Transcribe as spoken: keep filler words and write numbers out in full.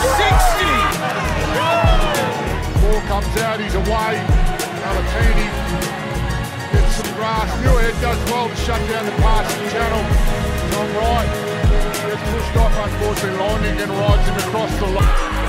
sixty! Ball comes out, he's away. Malatini gets some grass. Muirhead does well to shut down the passing channel. Tom Wright gets pushed off, unfortunately. London rides him across the line.